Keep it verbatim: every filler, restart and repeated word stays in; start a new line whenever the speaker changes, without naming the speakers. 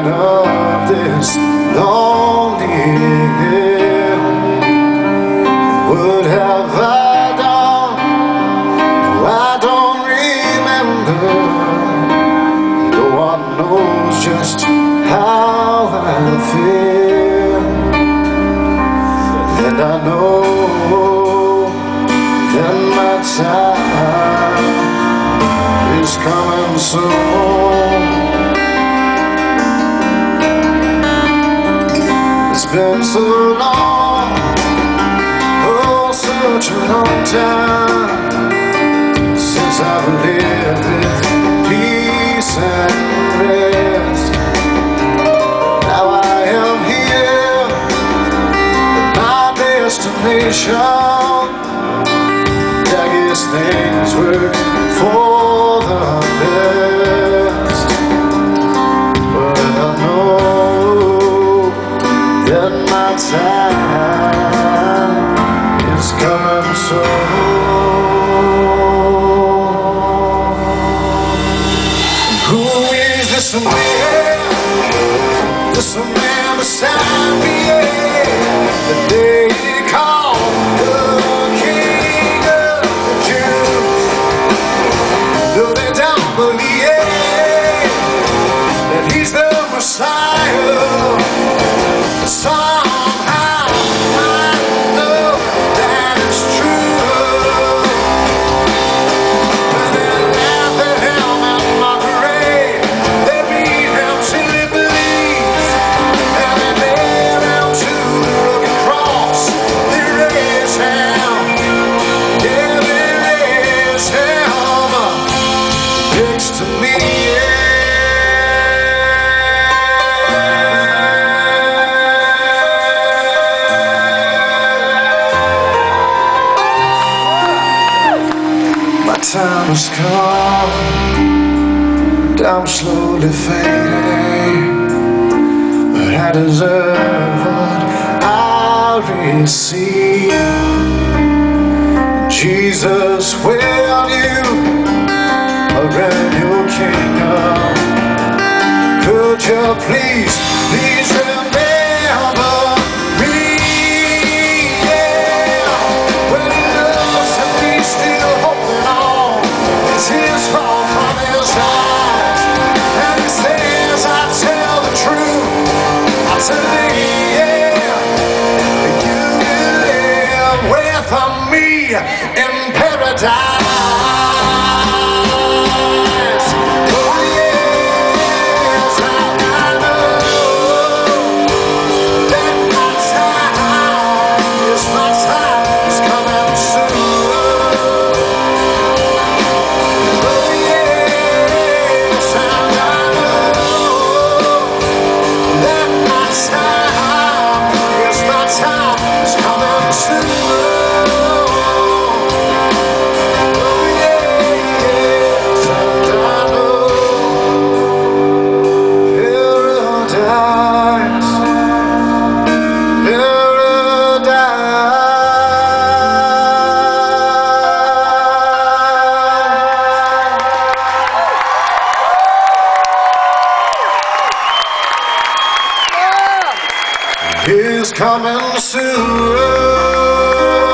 end of this lonely year. What have I done? No, I don't remember. No one knows just how I feel. And I know that my time is coming soon. It's been so long, oh such a long time, since I've lived with peace and rest. Now I am here at my destination. I guess things work for the best, but I know that my time is coming soon. Who is this man? This man beside me, the day he called the King of the Jews. Though they don't believe that he's the Messiah, somehow I know that it's true. When they laugh at him at mockery, they beat him till he believes, and they nail him to the rugged cross. They raise him, yeah, they raise him next to me. My time has come, and I'm slowly fading, but I deserve what I receive. Jesus, will you around your kingdom? Could you please, please remember me? Yeah. When he looks at me still holding on, tears fall from his eyes, and he says, I tell the truth, I tell thee, yeah, you will live with me in paradise. Oh yes, I know that my time is my time is coming soon. Oh yes, and I know that my time is my time is coming soon. He's coming soon.